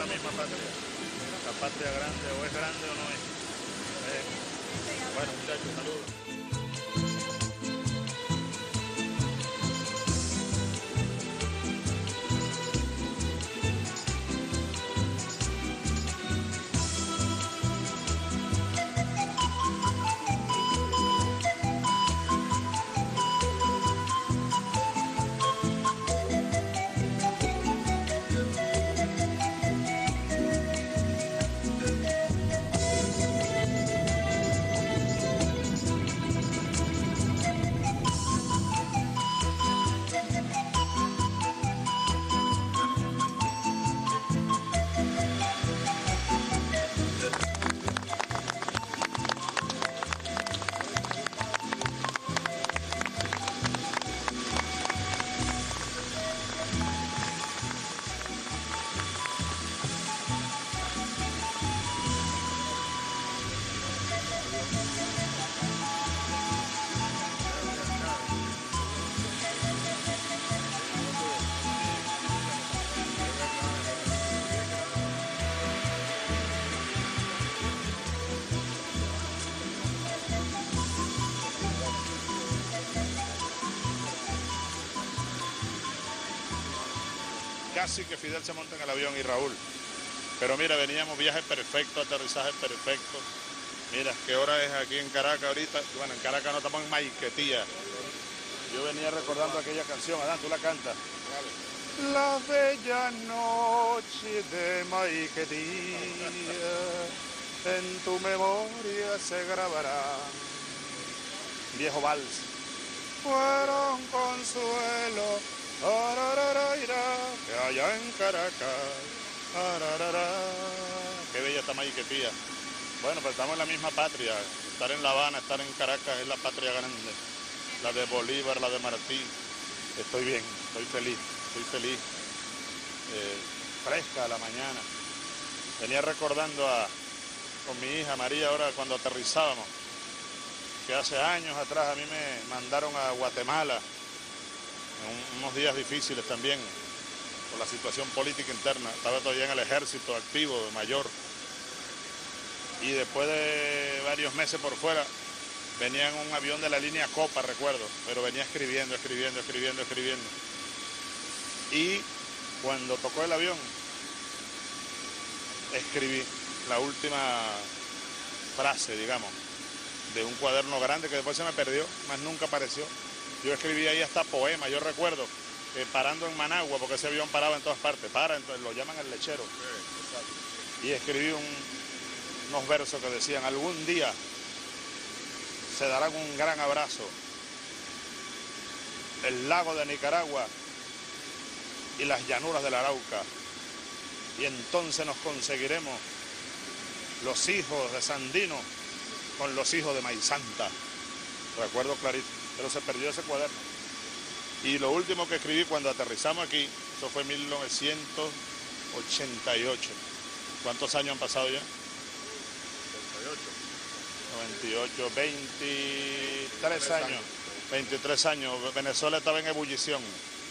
misma patria. La patria grande, o es grande o no es. Bueno, muchachos, saludos. Casi que Fidel se monta en el avión y Raúl. Pero mira, veníamos viaje perfecto, aterrizaje perfecto. Mira, ¿qué hora es aquí en Caracas ahorita? Bueno, en Caracas no, estamos en Maiquetía. Yo venía recordando aquella canción, Adán, tú la cantas. Vale. La bella noche de Maiquetía, en tu memoria se grabará. Viejo vals. Fueron consuelo, que allá en Caracas, qué bella está Maiquetía. Bueno, pues estamos en la misma patria. Estar en La Habana, estar en Caracas es la patria grande. La de Bolívar, la de Martí. Estoy bien, estoy feliz. Fresca la mañana. Venía recordando con mi hija María ahora cuando aterrizábamos, que hace años atrás a mí me mandaron a Guatemala, en unos días difíciles también, por la situación política interna. Estaba todavía en el ejército activo, de mayor. Y después de varios meses por fuera, venía en un avión de la línea Copa, recuerdo, pero venía escribiendo. Y cuando tocó el avión, escribí la última frase, digamos, de un cuaderno grande que después se me perdió, más nunca apareció. Yo escribí ahí hasta poema, yo recuerdo, parando en Managua, porque ese avión paraba en todas partes, entonces lo llaman el lechero. Y escribí unos versos que decían: algún día se darán un gran abrazo el lago de Nicaragua y las llanuras del Arauca, y entonces nos conseguiremos los hijos de Sandino con los hijos de Maizanta. Recuerdo clarito, pero se perdió ese cuaderno. Y lo último que escribí cuando aterrizamos aquí, eso fue en 1988. ¿Cuántos años han pasado ya? 98, 23 años. 23 años. Venezuela estaba en ebullición.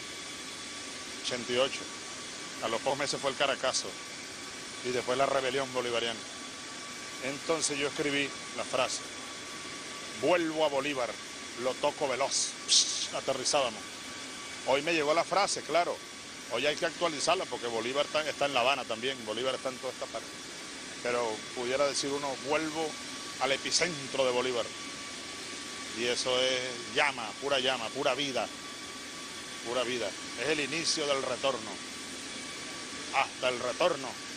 88. A los pocos meses fue el Caracazo. Y después la rebelión bolivariana. Entonces yo escribí la frase: vuelvo a Bolívar, lo toco veloz. Aterrizábamos. Hoy me llegó la frase, claro. Hoy hay que actualizarla porque Bolívar está en La Habana también. Bolívar está en toda esta parte. Pero pudiera decir uno: vuelvo al epicentro de Bolívar. Y eso es llama, pura vida. Pura vida. Es el inicio del retorno. Hasta el retorno.